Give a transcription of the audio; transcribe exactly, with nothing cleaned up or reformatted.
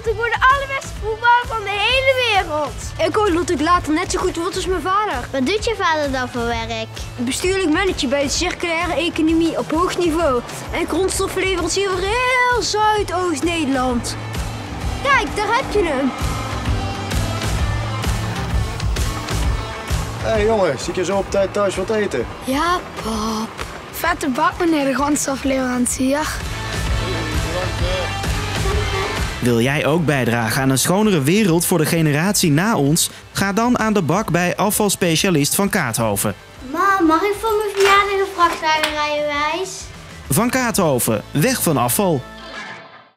Want ik word de allerbeste voetballer van de hele wereld. Ik hoop dat ik later net zo goed word als mijn vader. Wat doet je vader dan voor werk? Bestuurlijk manager bij de circulaire economie op hoog niveau. En grondstoffenleverancier voor heel Zuidoost-Nederland. Kijk, daar heb je hem. Hé hey, jongen, zie ik je zo op tijd thuis wat eten? Ja, pap. Vette bak, meneer de grondstofleverancier. Wil jij ook bijdragen aan een schonere wereld voor de generatie na ons? Ga dan aan de bak bij afvalspecialist Van Kaathoven. Mam, mag ik voor mijn verjaardag een vrachtwagenrijbewijs? Van Kaathoven, weg van afval.